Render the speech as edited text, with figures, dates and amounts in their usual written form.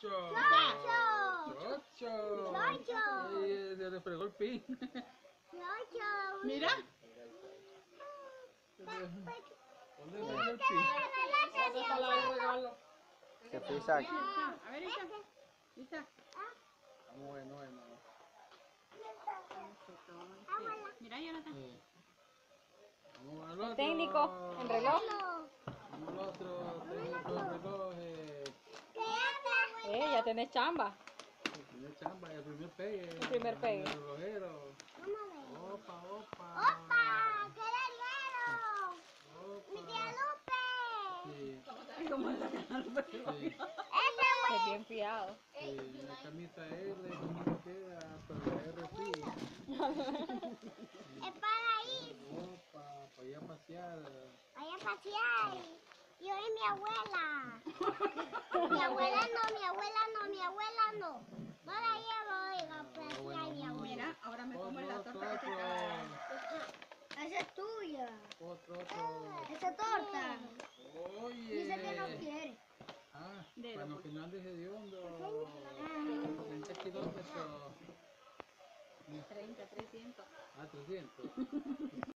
Chocho. Chocho. Chocho. Chocho. Ay, se le fregó el pin. Chocho. Mira. ¿Dónde fregó el Mira pin? que ¿Dónde está el regalo? ¿Qué pisa aquí? A ver, Isa. Isa. Bueno, bueno. Mira, Jonathan. Sí. Vamos al otro. Técnico, el reloj. Vamos al otro. Técnico del reloj. Ya tenés chamba. El primer chamba, el primer pegue. El primer pegue. El relojero. Vamos a ver. Opa, opa. ¡Opa! ¡Qué larguero! ¡Mi tía Opa. Lupe! Sí, ¿Cómo es la cara? sí. ¡Ese Es bien fiado. Sí, una camisa L, camisa queda, pero la R sí. es para ir Opa, para ir a pasear. allá a pasear. Y hoy mi abuela. Mi abuela no, mi abuela no, mi abuela no. No la llevo hoy a pasear mi abuela. Mira, ahora me como la Otro, torta que te cae. Esa es tuya. otro. Esa torta. Oye. Dice que no quiere. Ah, Dedo, para pues. que no andes hediondo. 30 kilómetros. 30, 300. Ah, 300.